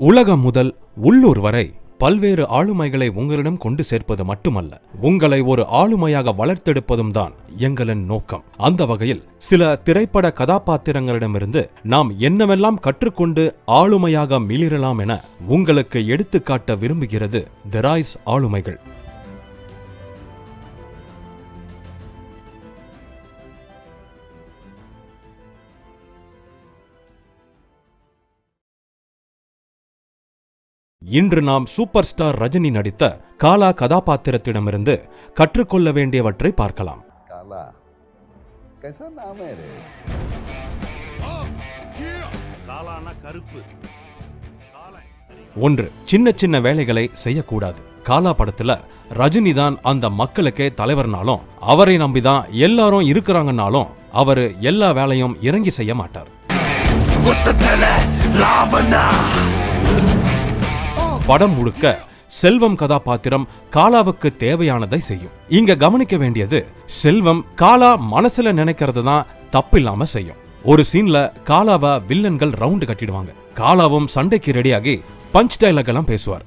உலகம் முதல் உள்ளூர் வரை பல்வேறு ஆளுமைகளை உங்களிடம் கொண்டு சேர்ப்பது மட்டுமல்ல, உங்களை ஒரு ஆளுமையாக வளர்த்தெடுப்பதும் தான் எங்களின் நோக்கம். அந்த வகையில் சில திரைப்பட கதாபாத்திரங்களிடமிருந்து நாம் என்னவெல்லாம் கற்றுக்கொண்டு ஆளுமையாக மிளிரலாம் என உங்களுக்கு எடுத்துக்காட்ட விரும்புகிறது தி ராய்ஸ் ஆளுமைகள். இன்று நாம் சூப்பர் ஸ்டார் ரஜினி நடித்த காலா கதாபாத்திரத்திடமிருந்து கற்றுக்கொள்ள வேண்டியவற்றை பார்க்கலாம். ஒன்று, சின்ன சின்ன வேலைகளை செய்யக்கூடாது. காலா படத்துல ரஜினி தான் அந்த மக்களுக்கே தலைவர்னாலும், அவரை நம்பிதான் எல்லாரும் இருக்கிறாங்கன்னாலும் அவரு எல்லா வேலையும் இறங்கி செய்ய மாட்டார். படம் முழுக்க செல்வம் கதாபாத்திரம் காலாவுக்கு தேவையானதை செய்யும். இங்க கவனிக்க வேண்டியது, செல்வம் காலா மனசுல நினைக்கிறது தான் தப்பில்லாம செய்யும். ஒரு சீன்ல காலாவ வில்லன்கள் ரவுண்டு கட்டிடுவாங்க. காலாவும் சண்டைக்கு ரெடியாகி பஞ்ச் டைலாக் எல்லாம் பேசுவார்.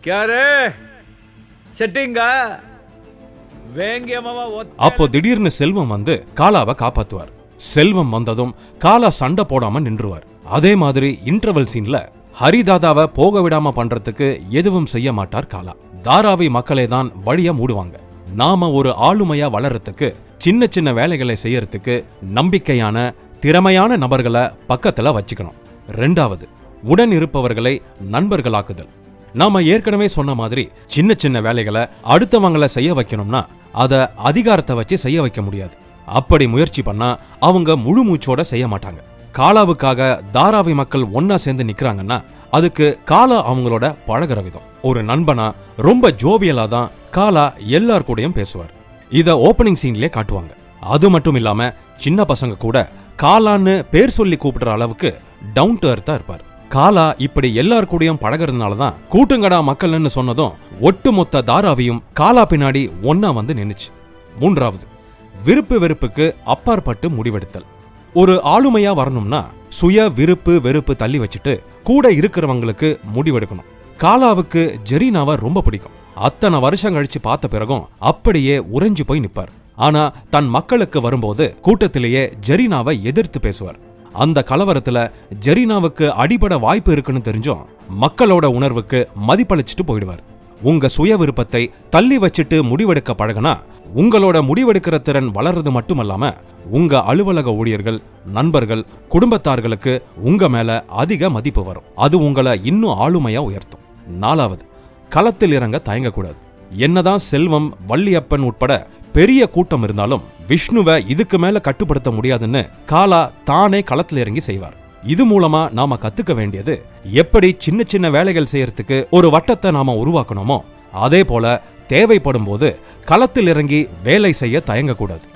அப்போ திடீர்னு செல்வம் வந்து காலாவை காப்பாத்துவார். செல்வம் வந்ததும் காலா சண்டை போடாம நின்றுவார். அதே மாதிரி இன்டர்வல் சீன்ல ஹரிதாதாவை போக விடாம பண்றதுக்கு எதுவும் செய்ய மாட்டார் காலா. தாராவி மக்களே தான் வழிய மூடுவாங்க. நாம ஒரு ஆளுமையா வளர்றதுக்கு சின்ன சின்ன வேலைகளை செய்யறதுக்கு நம்பிக்கையான திறமையான நபர்களை பக்கத்துல வச்சுக்கணும். ரெண்டாவது, உடன் இருப்பவர்களை நண்பர்களாக்குதல். நாம ஏற்கனவே சொன்ன மாதிரி சின்ன சின்ன வேலைகளை அடுத்தவங்களை செய்ய வைக்கணும்னா அதை அதிகாரத்தை வச்சு செய்ய வைக்க முடியாது. அப்படி முயற்சி பண்ணா அவங்க முழு மூச்சோட செய்ய மாட்டாங்க. காலாவுக்காக தாராவி மக்கள் ஒன்னா சேர்ந்து நிக்கிறாங்கன்னா அதுக்கு காலா அவங்களோட பழகுற விதம். ஒரு நண்பனா ரொம்ப ஜோவியலா தான் காலா எல்லார் கூடயும் பேசுவார். இத ஓபனிங் சீன்லயே காட்டுவாங்க. அது மட்டும் இல்லாம சின்ன பசங்க கூட காலான்னு பேர் சொல்லி கூப்பிடுற அளவுக்கு டவுன் டு எர்த்தா இருப்பார். காலா இப்படி எல்லார் கூடயும் பழகிறதுனாலதான் கூட்டுங்கடா மக்கள்னு சொன்னதும் ஒட்டுமொத்த தாராவியும் காலா பின்னாடி ஒன்னா வந்து நின்னுச்சு. மூன்றாவது, விருப்பு வெறுப்புக்கு அப்பாற்பட்டு முடிவெடுத்தல். ஒரு ஆளுமையா வரணும்னா சுய விருப்பு வெறுப்பு தள்ளி வச்சுட்டு கூட இருக்கிறவங்களுக்கு முடிவெடுக்கணும். காலாவுக்கு ஜெரீனாவை ரொம்ப பிடிக்கும். அத்தனை வருஷம் கழிச்சு பார்த்த பிறகும் அப்படியே உறைஞ்சு போய் நிப்பார். ஆனா தன் மக்களுக்கு வரும்போது கூட்டத்திலேயே ஜெரீனாவை எதிர்த்து பேசுவார். அந்த கலவரத்துல ஜெரீனாவுக்கு அடிபட வாய்ப்பு இருக்குன்னு தெரிஞ்சும் மக்களோட உணர்வுக்கு மதிப்பளிச்சுட்டு போயிடுவார். உங்க சுய விருப்பத்தை தள்ளி வச்சுட்டு முடிவெடுக்க பழகுனா உங்களோட முடிவெடுக்கிற திறன் வளர்றது மட்டுமல்லாம உங்க அலுவலக ஊழியர்கள், நண்பர்கள், குடும்பத்தார்களுக்கு உங்க மேல அதிக மதிப்பு வரும். அது உங்களை இன்னும் ஆளுமையா உயர்த்தும். நாலாவது, களத்தில் இறங்க தயங்கக்கூடாது. என்னதான் செல்வம், வள்ளியப்பன் உட்பட பெரிய கூட்டம் இருந்தாலும் விஷ்ணுவை இதுக்கு மேல கட்டுப்படுத்த முடியாதுன்னு காலா தானே களத்தில் இறங்கி செய்வார். இது மூலமா நாம கத்துக்க வேண்டியது, எப்படி சின்ன சின்ன வேலைகள் செய்யறதுக்கு ஒரு வட்டத்தை நாம உருவாக்கணுமோ அதே போல தேவைப்படும் போது களத்தில் இறங்கி வேலை செய்ய தயங்கக்கூடாது.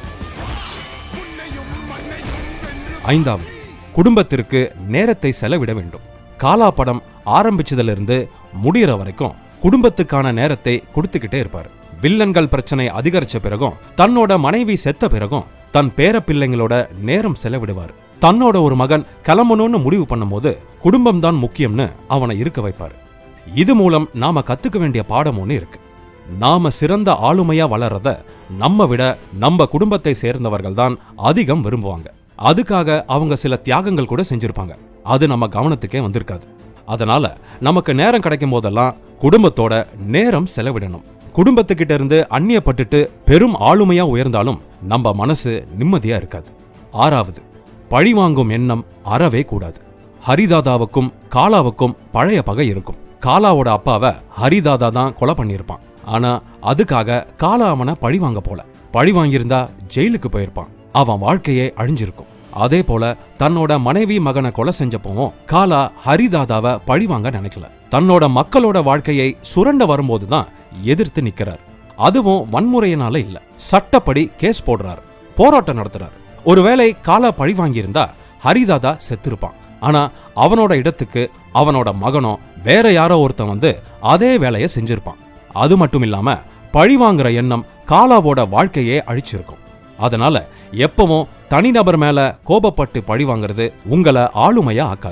ஐந்தாவது, குடும்பத்திற்கு நேரத்தை செலவிட வேண்டும். காலா படம் ஆரம்பிச்சதிலிருந்து முடிகிற வரைக்கும் குடும்பத்துக்கான நேரத்தை கொடுத்துக்கிட்டே இருப்பார். வில்லன்கள் பிரச்சனை அதிகரிச்ச பிறகும், தன்னோட மனைவி செத்த பிறகும் தன் பேர பிள்ளைங்களோட நேரம் செலவிடுவார். தன்னோட ஒரு மகன் கிளம்பணும்னு முடிவு பண்ணும்போது குடும்பம் தான் முக்கியம்னு அவனை இருக்க வைப்பார். இது மூலம் நாம கத்துக்க வேண்டிய பாடம் ஒண்ணு இருக்கு. நாம சிறந்த ஆளுமையா வளர்றத நம்ம விட நம்ம குடும்பத்தை சேர்ந்தவர்கள் தான் அதிகம் விரும்புவாங்க. அதுக்காக அவங்க சில தியாகங்கள் கூட செஞ்சிருப்பாங்க. அது நம்ம கவனத்துக்கே வந்திருக்காது. அதனால நமக்கு நேரம் கிடைக்கும் போதெல்லாம் குடும்பத்தோட நேரம் செலவிடணும். குடும்பத்துக்கிட்ட இருந்து அந்நியப்பட்டுட்டு பெரும் ஆளுமையா உயர்ந்தாலும் நம்ம மனசு நிம்மதியா இருக்காது. ஆறாவது, பழிவாங்கும் எண்ணம் அறவே கூடாது. ஹரிதாதாவுக்கும் காலாவுக்கும் பழைய பகை இருக்கும். காலாவோட அப்பாவை ஹரிதாதா தான் கொலை பண்ணியிருப்பான். ஆனா அதுக்காக காலா அவனை பழிவாங்க போல. பழிவாங்கியிருந்தா ஜெயிலுக்கு போயிருப்பான். அவன் வாழ்க்கையே அழிஞ்சிருக்கும். அதே போல தன்னோட மனைவி மகனை கொலை செஞ்சப்பவும் காலா ஹரிதாதாவை பழிவாங்க நினைக்கல. தன்னோட மக்களோட வாழ்க்கையை சுரண்ட வரும்போதுதான் எதிர்த்து நிக்கிறார். அதுவும் வன்முறையினால இல்ல, சட்டப்படி கேஸ் போடுறார், போராட்டம் நடத்துறார். ஒருவேளை காலா பழி வாங்கியிருந்தா ஹரிதாதா செத்திருப்பான். ஆனா அவனோட இடத்துக்கு அவனோட மகனோ வேற யாரோ ஒருத்தன் வந்து அதே வேலையை செஞ்சிருப்பான். அது மட்டும் இல்லாம பழிவாங்குற எண்ணம் காலாவோட வாழ்க்கையே அழிச்சிருக்கும். அதனால எப்பவும் தனிநபர் மேல கோபப்பட்டு பழி வாங்குறது உங்களை ஆளுமையா ஆக்காது.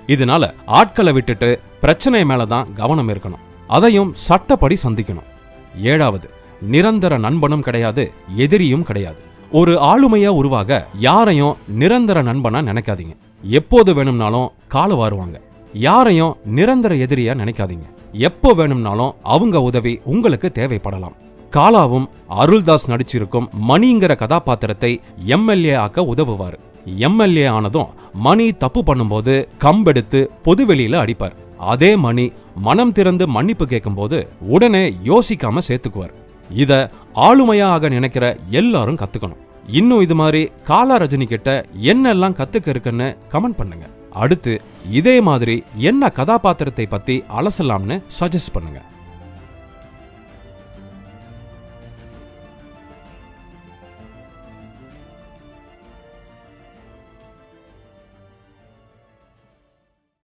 இதனால ஆட்களை விட்டுட்டு பிரச்சனை மேலதான் கவனம் இருக்கணும். அதையும் சட்டப்படி சந்திக்கணும். 7வது, நிரந்தர நண்பனும் கிடையாது, எதிரியும் கிடையாது. ஒரு ஆளுமையா உருவாக யாரையும் நிரந்தர நண்பனா நினைக்காதீங்க. எப்போது வேணும்னாலும் கால வாருவாங்க. யாரையும் நிரந்தர எதிரியா நினைக்காதீங்க. எப்போ வேணும்னாலும் அவங்க உதவி உங்களுக்கு தேவைப்படலாம். காலாவும் அருள்தாஸ் நடிச்சிருக்கும் மணிங்கிற கதாபாத்திரத்தை எம்எல்ஏ ஆக்க உதவுவார். எம்எல்ஏ ஆனதும் மணி தப்பு பண்ணும்போது கம்பெடுத்து பொதுவெளியில அடிப்பார். அதே மணி மனம் திறந்து மன்னிப்பு கேட்கும்போது உடனே யோசிக்காம சேர்த்துக்குவார். இத ஆளுமையாக நினைக்கிற எல்லாரும் கத்துக்கணும். இன்னும் இது மாதிரி காலா ரஜினி கிட்ட என்னெல்லாம் கத்துக்க இருக்குன்னு கமெண்ட் பண்ணுங்க. அடுத்து இதே மாதிரி என்ன கதாபாத்திரத்தை பத்தி அலசலாம்னு சஜஸ்ட் பண்ணுங்க.